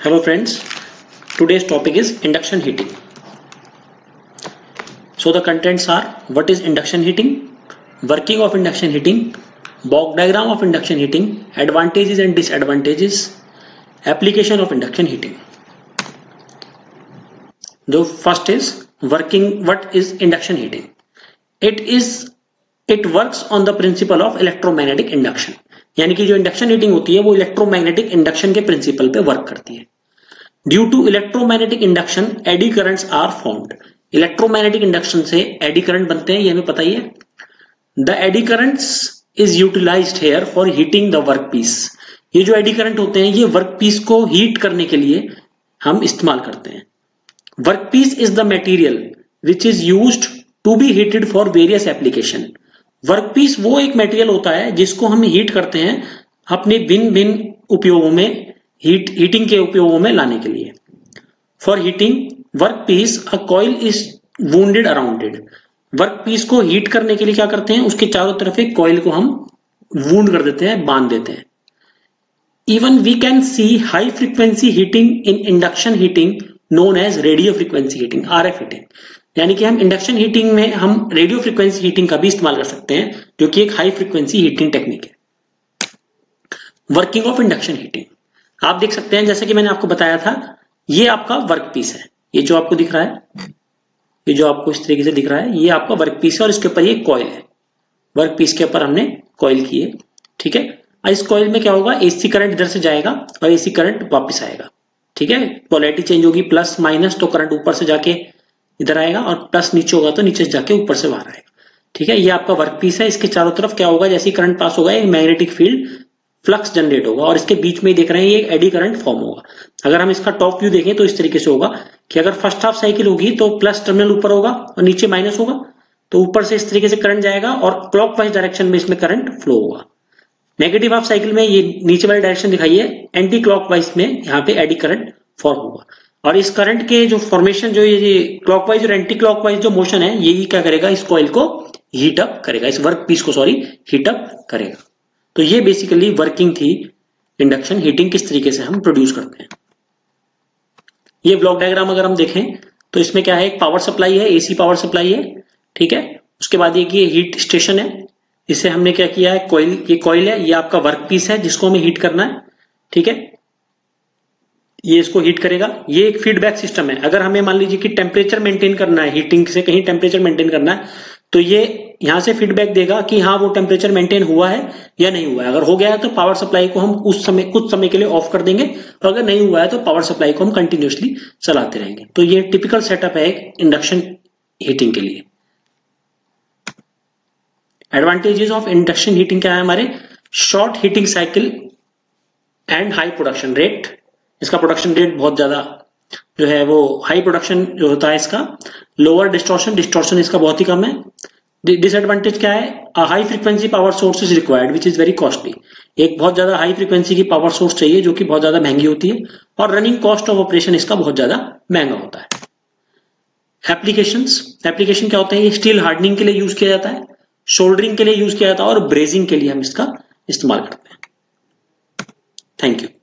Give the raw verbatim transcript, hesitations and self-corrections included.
Hello friends, today's topic is induction heating. So the contents are: what is induction heating, working of induction heating, block diagram of induction heating, advantages and disadvantages, application of induction heating. The first is working. What is induction heating? It is it works on the principle of electromagnetic induction. यानी कि जो induction heating होती है वो electromagnetic induction के principle पे work करती है. Due to electromagnetic induction eddy currents are formed. Electromagnetic induction से एडी करंट बनते हैं, ये हमें पता ही है. The eddy currents is utilized here for heating the work piece. ये जो एडी करंट होते हैं ये वर्क पीस को हीट करने के लिए हम इस्तेमाल करते हैं. Work piece is the material which is used to be heated for various application. Work piece वो एक मटेरियल होता है जिसको हम हीट करते हैं अपने भिन्न भिन्न उपयोगों में, हीट हीटिंग के उपयोगों में लाने के लिए. For heating work piece a coil is wounded around it. Work piece को हीट करने के लिए क्या करते हैं, उसके चारों तरफ एक कॉइल को हम वुंड कर देते हैं, बांध देते हैं. Even we can see high frequency heating in induction heating known as radio frequency heating, RF heating. यानी कि हम इंडक्शन हीटिंग में हम रेडियो फ्रीक्वेंसी हीटिंग का भी इस्तेमाल कर सकते हैं, जो कि एक हाई फ्रीक्वेंसी हीटिंग टेक्निक है. वर्किंग ऑफ इंडक्शन हीटिंग आप देख सकते हैं, जैसे कि मैंने आपको बताया था, ये आपका वर्क पीस है. ये जो आपको दिख रहा है, ये जो आपको इस तरीके से दिख रहा है, ये आपका वर्क पीस है और इसके ऊपर ये कॉइल है. वर्क पीस के ऊपर हमने कॉइल की है, ठीक है. इस कॉइल में क्या होगा, एसी करंट इधर से जाएगा और एसी करंट वापस आएगा, ठीक है. पोलैरिटी चेंज होगी, प्लस माइनस, तो करंट ऊपर से जाके इधर आएगा और प्लस नीचे होगा तो नीचे से जाके ऊपर से बाहर आएगा, ठीक है. ये आपका वर्क पीस है. इसके चारों तरफ क्या होगा, जैसे करंट पास होगा एक मैग्नेटिक फील्ड फ्लक्स जनरेट होगा और इसके बीच में ही देख रहे हैं ये एक एडी करंट फॉर्म होगा. अगर हम इसका टॉप व्यू देखें तो इस तरीके से होगा कि अगर फर्स्ट हाफ साइकिल होगी तो प्लस टर्मिनल ऊपर होगा और नीचे माइनस होगा, तो ऊपर से इस तरीके से करंट जाएगा और क्लॉकवाइज डायरेक्शन में इसमें करंट फ्लो होगा. नेगेटिव हाफ साइकिल में ये नीचे वाली डायरेक्शन दिखाई है, एंटी क्लॉकवाइज में यहाँ पे एडी करंट फॉर्म होगा. और इस करंट के जो फॉर्मेशन, जो ये क्लॉकवाइज और एंटी क्लॉकवाइज जो मोशन है, यही क्या करेगा, इस कॉइल को हीट अप करेगा, इस वर्क पीस को सॉरी हीट अप करेगा. तो ये बेसिकली वर्किंग थी इंडक्शन हीटिंग, किस तरीके से हम प्रोड्यूस करते हैं. ये ब्लॉक डायग्राम अगर हम देखें तो इसमें क्या है, एक पावर सप्लाई है, एसी पावर सप्लाई है, ठीक है. उसके बाद ये हीट स्टेशन है, इसे हमने क्या किया है, कॉइल, ये कॉइल है, ये आपका वर्क पीस है जिसको हमें हीट करना है, ठीक है. ये इसको हीट करेगा. ये एक फीडबैक सिस्टम है. अगर हमें मान लीजिए कि टेम्परेचर मेंटेन करना है, हीटिंग से कहीं टेम्परेचर मेंटेन करना है, तो ये यहां से फीडबैक देगा कि हाँ वो टेम्परेचर मेंटेन हुआ है या नहीं हुआ है. अगर हो गया है तो पावर सप्लाई को हम उस समय कुछ समय के लिए ऑफ कर देंगे, और अगर नहीं हुआ है तो पावर सप्लाई को हम कंटिन्यूअसली चलाते रहेंगे. तो ये टिपिकल सेटअप है एक इंडक्शन हीटिंग के लिए. एडवांटेजेस ऑफ इंडक्शन हीटिंग क्या है हमारे, short heating cycle and high production rate. इसका प्रोडक्शन रेट बहुत ज्यादा जो है वो हाई प्रोडक्शन जो होता है इसका. लोअर डिस्टॉर्शन, डिस्टॉर्शन इसका बहुत ही कम है. डिसएडवांटेज क्या है, high frequency power source is required which is very costly. एक बहुत ज्यादा हाई फ्रीक्वेंसी की पावर सोर्स चाहिए जो कि बहुत ज्यादा महंगी होती है, और रनिंग कॉस्ट ऑफ ऑपरेशन इसका बहुत ज्यादा महंगा होता है. एप्लीकेशंस, एप्लीकेशन क्या होते हैं, ये स्टील हार्डनिंग के लिए यूज किया जाता है, सोल्डरिंग के लिए यूज किया जाता है और ब्रेजिंग के लिए हम इसका इस्तेमाल करते हैं. Thank you.